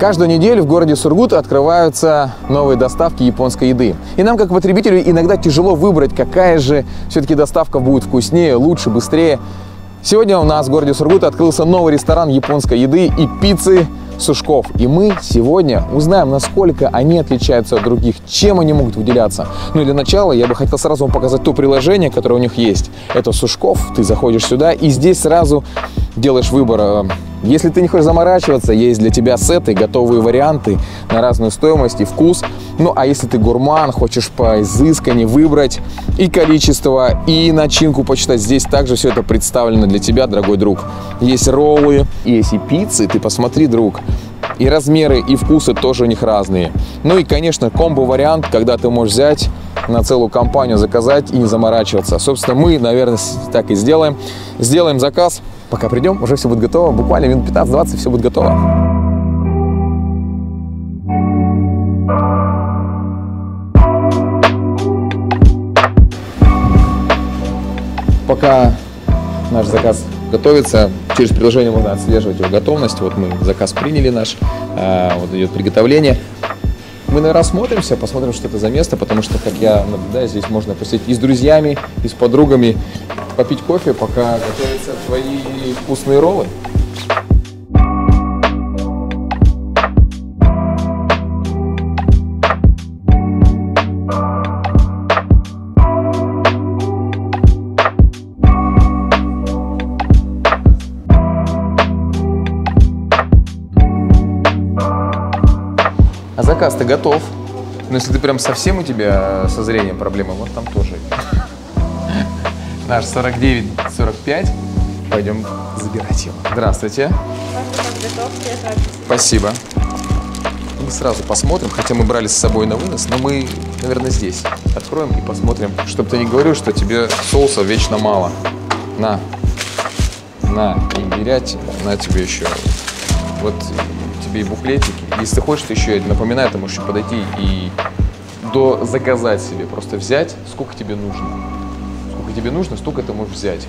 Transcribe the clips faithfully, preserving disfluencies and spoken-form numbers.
Каждую неделю в городе Сургут открываются новые доставки японской еды. И нам, как потребителю, иногда тяжело выбрать, какая же все-таки доставка будет вкуснее, лучше, быстрее. Сегодня у нас в городе Сургут открылся новый ресторан японской еды и пиццы Сушков. И мы сегодня узнаем, насколько они отличаются от других, чем они могут выделяться. Ну и для начала я бы хотел сразу вам показать то приложение, которое у них есть. Это Сушков. Ты заходишь сюда и здесь сразу делаешь выбор. Если ты не хочешь заморачиваться, есть для тебя сеты, готовые варианты на разную стоимость и вкус. Ну а если ты гурман, хочешь по изысканнее выбрать и количество, и начинку почитать, здесь также все это представлено для тебя, дорогой друг. Есть роллы, есть и пиццы, ты посмотри, друг. И размеры, и вкусы тоже у них разные. Ну и, конечно, комбо-вариант, когда ты можешь взять на целую компанию, заказать и не заморачиваться. Собственно, мы, наверное, так и сделаем. Сделаем заказ. Пока придем, уже все будет готово. Буквально минут пятнадцать-двадцать все будет готово. Пока наш заказ готовится, через приложение можно отслеживать его готовность. Вот мы заказ приняли наш, вот идет приготовление. Мы, наверное, осмотримся, посмотрим, что это за место, потому что, как я наблюдаю, здесь можно посидеть и с друзьями, и с подругами, попить кофе, пока готовятся твои вкусные роллы. А заказ-то готов. Но если ты прям совсем у тебя со зрением проблемы, вот там тоже. Наш сорок девять сорок пять. Пойдем забирать его. Здравствуйте. Спасибо. Мы сразу посмотрим, хотя мы брали с собой на вынос, но мы, наверное, здесь откроем и посмотрим, чтобы ты не говорил, что тебе соуса вечно мало. На. На. Имбирять. На тебе еще. Вот тебе и буклетики. Если ты хочешь, ты еще, напоминаю, ты можешь подойти и до заказать себе. Просто взять, сколько тебе нужно. Сколько тебе нужно, столько ты можешь взять.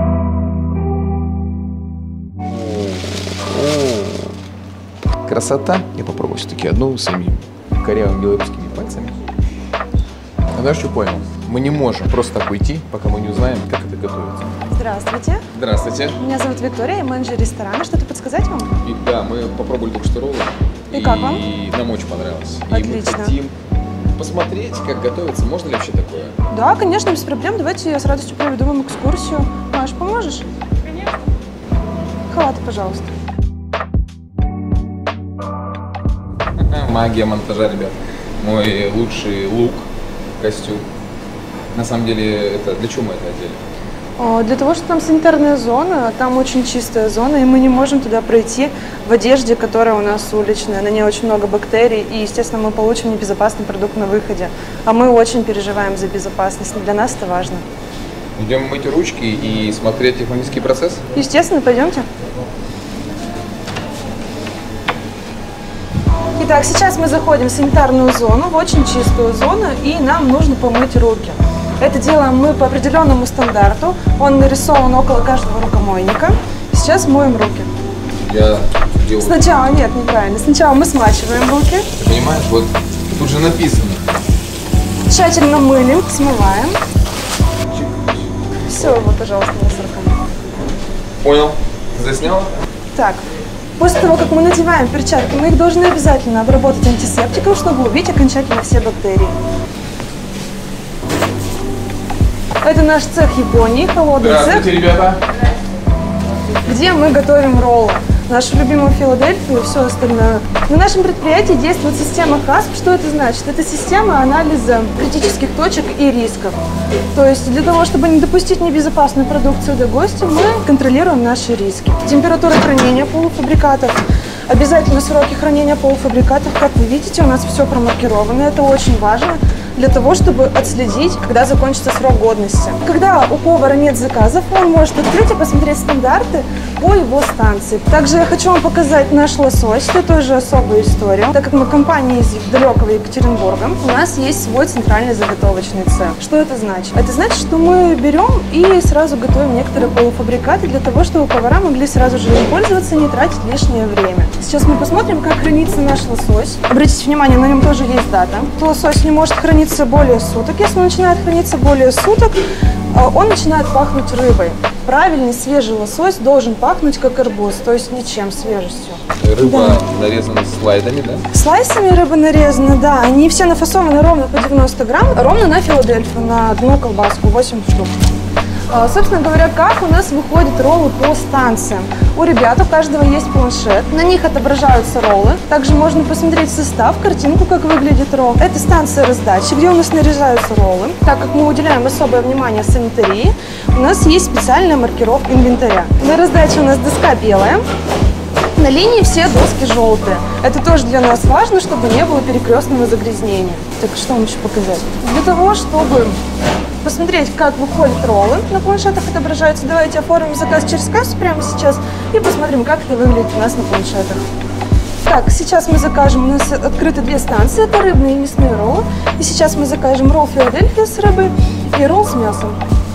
О-о-о. Красота. Я попробую все-таки одну своими корявыми белорусскими пальцами. А знаешь, что понял? Мы не можем просто так уйти, пока мы не узнаем, как это готовится. Здравствуйте. Здравствуйте. Меня зовут Виктория, я менеджер ресторана. Что-то подсказать вам? И, да, мы попробовали только что роллы. И, и как вам? И нам очень понравилось. Отлично. И мы хотим посмотреть, как готовится. Можно ли вообще такое? Да, конечно, без проблем. Давайте я с радостью проведу вам экскурсию. Маш, поможешь? Конечно. Халаты, пожалуйста. Магия монтажа, ребят. Мой лучший лук, костюм. На самом деле, это для чего мы это одели? Для того, что там санитарная зона, там очень чистая зона, и мы не можем туда пройти в одежде, которая у нас уличная. На ней очень много бактерий, и, естественно, мы получим небезопасный продукт на выходе. А мы очень переживаем за безопасность, для нас это важно. Идем мыть ручки и смотреть технический процесс? Естественно, пойдемте. Итак, сейчас мы заходим в санитарную зону, в очень чистую зону, и нам нужно помыть руки. Это делаем мы по определенному стандарту. Он нарисован около каждого рукомойника. Сейчас моем руки. Я делаю... Сначала, нет, неправильно. Сначала мы смачиваем руки. Ты понимаешь, вот тут же написано. Тщательно мылим, смываем. Все, вот, пожалуйста, на руками. Понял. Засняла? Так. После того, как мы надеваем перчатки, мы их должны обязательно обработать антисептиком, чтобы убить окончательно все бактерии. Это наш цех Японии, холодный Здравствуйте, цех, ребята. где мы готовим роллы, нашу любимую Филадельфию и все остальное. На нашем предприятии действует система хасп. Что это значит? Это система анализа критических точек и рисков. То есть для того, чтобы не допустить небезопасную продукцию до гостя, мы контролируем наши риски. Температура хранения полуфабрикатов, обязательно сроки хранения полуфабрикатов. Как вы видите, у нас все промаркировано, это очень важно. для того, чтобы отследить, когда закончится срок годности. Когда у повара нет заказов, он может открыть и посмотреть стандарты по его станции. Также я хочу вам показать наш лосось, это тоже особая история. Так как мы компания из далекого Екатеринбурга, у нас есть свой центральный заготовочный цех. Что это значит? Это значит, что мы берем и сразу готовим некоторые полуфабрикаты для того, чтобы повара могли сразу же им пользоваться, не тратить лишнее время. Сейчас мы посмотрим, как хранится наш лосось. Обратите внимание, на нем тоже есть дата. Лосось не может храниться более суток. Если он начинает храниться более суток, он начинает пахнуть рыбой. Правильный свежий лосось должен пахнуть как арбуз, то есть ничем, свежестью. Рыба Да. нарезана слайдами, да? Слайсами рыба нарезана, да. Они все нафасованы ровно по девяносто грамм, ровно на Филадельфию, на одну колбаску, восемь штук. Собственно говоря, как у нас выходят роллы по станциям. У ребят, у каждого есть планшет, на них отображаются роллы. Также можно посмотреть состав, картинку, как выглядит ролл. Это станция раздачи, где у нас нарезаются роллы. Так как мы уделяем особое внимание санитарии, у нас есть специальная маркировка инвентаря. На раздаче у нас доска белая. На линии все доски желтые. Это тоже для нас важно, чтобы не было перекрестного загрязнения. Так, что вам еще показать? Для того, чтобы посмотреть, как выходят роллы, на планшетах отображаются, давайте оформим заказ через кассу прямо сейчас и посмотрим, как это выглядит у нас на планшетах. Так, сейчас мы закажем, у нас открыты две станции, это рыбные и мясные роллы. И сейчас мы закажем ролл Филадельфия с рыбой и ролл с мясом.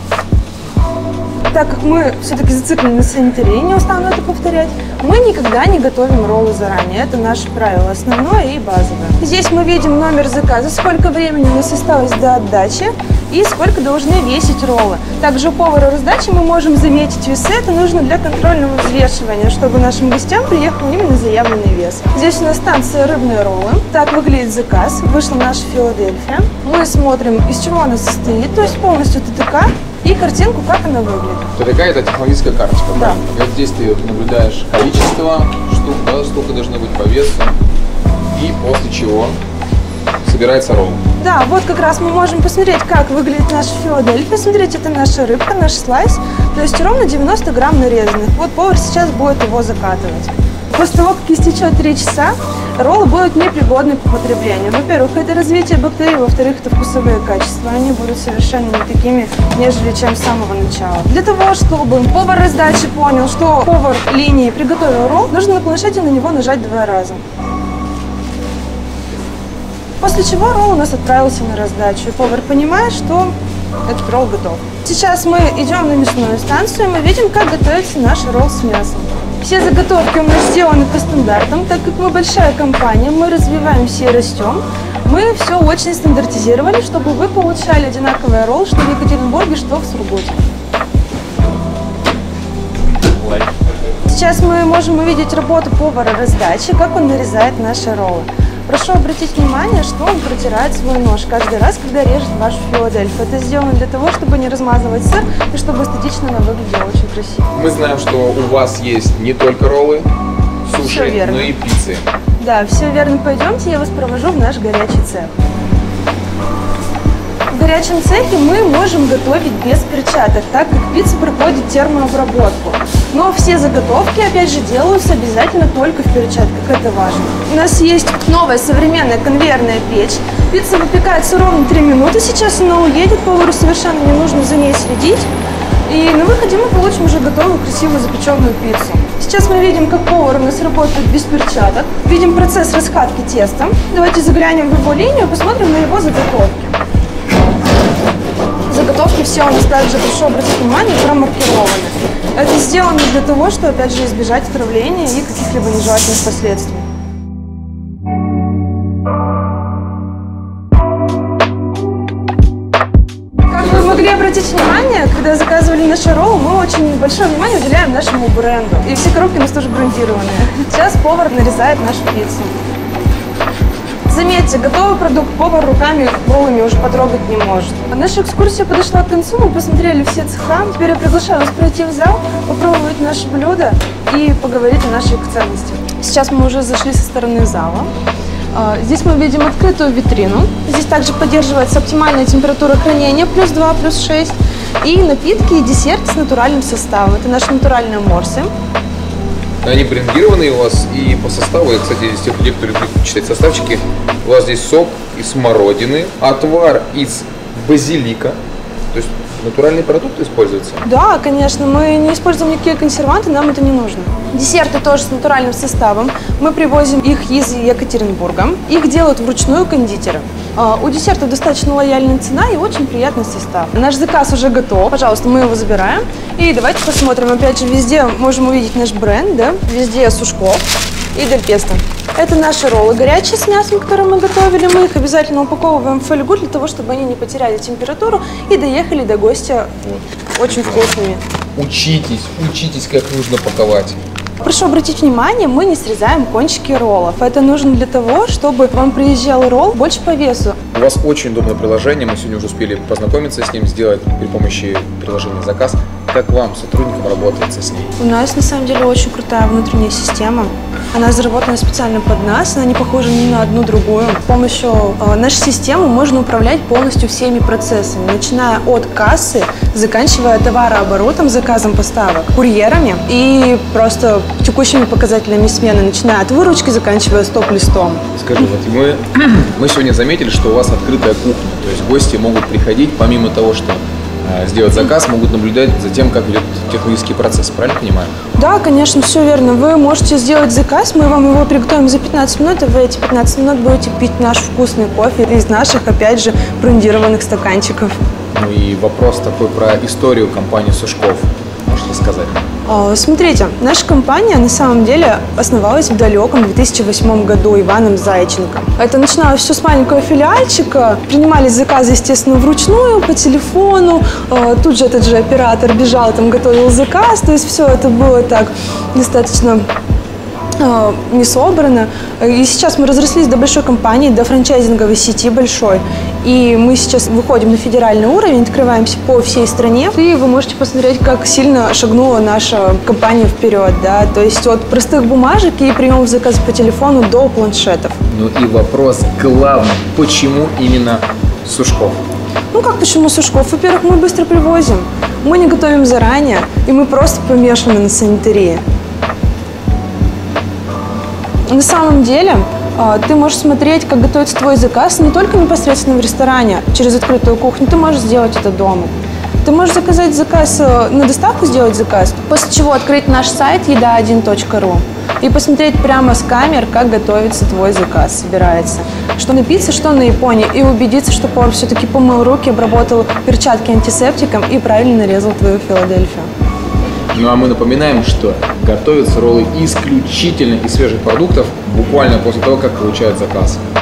Так как мы все-таки зациклены на санитарии, не устану это повторять, мы никогда не готовим роллы заранее. Это наше правило основное и базовое. Здесь мы видим номер заказа, сколько времени у нас осталось до отдачи и сколько должны весить роллы. Также у повара раздачи мы можем заметить весы. Это нужно для контрольного взвешивания, чтобы нашим гостям приехал именно заявленный вес. Здесь у нас станция рыбные роллы. Так выглядит заказ. Вышла наша Филадельфия. Мы смотрим, из чего она состоит, то есть полностью ТТК. И картинку, как она выглядит. ТТК – это технологическая карточка, Да. правильно? Вот здесь ты наблюдаешь количество штук, да, сколько должно быть по весу, и после чего собирается ролл. Да, вот как раз мы можем посмотреть, как выглядит наша Филадельфия. Смотрите, это наша рыбка, наш слайс. То есть ровно девяносто грамм нарезанных. Вот повар сейчас будет его закатывать. После того, как истечет три часа, роллы будут непригодны по потреблению. Во-первых, это развитие бактерий, во-вторых, это вкусовые качества. Они будут совершенно не такими, нежели чем с самого начала. Для того, чтобы повар раздачи понял, что повар линии приготовил ролл, нужно на планшете на него нажать два раза. После чего ролл у нас отправился на раздачу, и повар понимает, что этот ролл готов. Сейчас мы идем на мясную станцию, и мы видим, как готовится наш ролл с мясом. Все заготовки у нас сделаны по стандартам, так как мы большая компания, мы развиваемся и растем. Мы все очень стандартизировали, чтобы вы получали одинаковый ролл, что в Екатеринбурге, что в Сургуте. Сейчас мы можем увидеть работу повара раздачи, как он нарезает наши роллы. Прошу обратить внимание, что он протирает свой нож каждый раз, когда режет вашу Филадельфию. Это сделано для того, чтобы не размазывать сыр и чтобы эстетично она выглядела очень красиво. Мы знаем, что у вас есть не только роллы, Всё суши, верно. но и пиццы. Да, все верно. Пойдемте, я вас провожу в наш горячий цех. В горячем цехе мы можем готовить без перчаток, так как пицца проходит термообработку. Но все заготовки, опять же, делаются обязательно только в перчатках, это важно. У нас есть новая современная конвейерная печь. Пицца выпекается ровно три минуты, сейчас она уедет, повару совершенно не нужно за ней следить. И на выходе мы получим уже готовую, красивую запеченную пиццу. Сейчас мы видим, как повар у нас работает без перчаток. Видим процесс раскатки теста. Давайте заглянем в его линию и посмотрим на его заготовки. Заготовки все у нас также, прошу обратить внимание, промаркированы. Это сделано для того, чтобы, опять же, избежать отравления и каких-либо нежелательных последствий. Как вы могли обратить внимание, когда заказывали наши роллы, мы очень большое внимание уделяем нашему бренду. И все коробки у нас тоже брендированные. Сейчас повар нарезает нашу пиццу. Заметьте, готовый продукт повар руками голыми уже потрогать не может. Наша экскурсия подошла к концу, мы посмотрели все цеха. Теперь я приглашаю вас пройти в зал, попробовать наши блюда и поговорить о наших ценностях. Сейчас мы уже зашли со стороны зала. Здесь мы видим открытую витрину. Здесь также поддерживается оптимальная температура хранения, плюс два, плюс шесть. И напитки и десерт с натуральным составом. Это наши натуральные морсы. Они брендированные у вас и по составу, я, кстати, из тех людей, кто любит читать составчики, у вас здесь сок из смородины, отвар из базилика, то есть натуральные продукты используются? Да, конечно, мы не используем никакие консерванты, нам это не нужно. Десерты тоже с натуральным составом. Мы привозим их из Екатеринбурга. Их делают вручную кондитеры. У десертов достаточно лояльная цена и очень приятный состав. Наш заказ уже готов. Пожалуйста, мы его забираем. И давайте посмотрим. Опять же, везде можем увидеть наш бренд, да? Везде Сушков и Дель Песто. Это наши роллы горячие с мясом, которые мы готовили. Мы их обязательно упаковываем в фольгу для того, чтобы они не потеряли температуру и доехали до гостя очень вкусными. Учитесь, учитесь, как нужно паковать. Прошу обратить внимание, мы не срезаем кончики роллов. Это нужно для того, чтобы вам приезжал ролл больше по весу. У вас очень удобное приложение, мы сегодня уже успели познакомиться с ним, сделать при помощи приложения заказ. Как вам, сотрудникам, работается с ней? У нас на самом деле очень крутая внутренняя система. Она разработана специально под нас, она не похожа ни на одну другую. С помощью э, нашей системы можно управлять полностью всеми процессами, начиная от кассы, заканчивая товарооборотом, заказом поставок, курьерами и просто текущими показателями смены, начиная от выручки, заканчивая стоп-листом. Скажи, вот мы, мы сегодня заметили, что у вас открытая кухня, то есть гости могут приходить, помимо того, что сделать заказ, могут наблюдать за тем, как идет технический процесс, правильно понимаю? Да, конечно, все верно. Вы можете сделать заказ, мы вам его приготовим за пятнадцать минут, и вы эти пятнадцать минут будете пить наш вкусный кофе из наших, опять же, брендированных стаканчиков. Ну и вопрос такой про историю компании Сушков. Можешь рассказать? Смотрите, наша компания на самом деле основалась в далеком две тысячи восьмом году Иваном Зайченко. Это начиналось все с маленького филиальчика. Принимались заказы, естественно, вручную, по телефону. Тут же этот же оператор бежал, там готовил заказ. То есть все это было так достаточно не собрано. И сейчас мы разрослись до большой компании, до франчайзинговой сети большой. И мы сейчас выходим на федеральный уровень, открываемся по всей стране. И вы можете посмотреть, как сильно шагнула наша компания вперед. Да? То есть от простых бумажек и приемов заказа по телефону до планшетов. Ну и вопрос главный. Почему именно Сушков? Ну как почему Сушков? Во-первых, мы быстро привозим. Мы не готовим заранее, и мы просто помешаны на санитарии. На самом деле, ты можешь смотреть, как готовится твой заказ не только непосредственно в ресторане, через открытую кухню, ты можешь сделать это дома. Ты можешь заказать заказ, на доставку сделать заказ, после чего открыть наш сайт еда один точка ру и посмотреть прямо с камер, как готовится твой заказ, собирается. Что на пицце, что на Японии, и убедиться, что повар все-таки помыл руки, обработал перчатки антисептиком и правильно нарезал твою Филадельфию. Ну а мы напоминаем, что готовятся роллы исключительно из свежих продуктов, буквально после того, как получают заказ.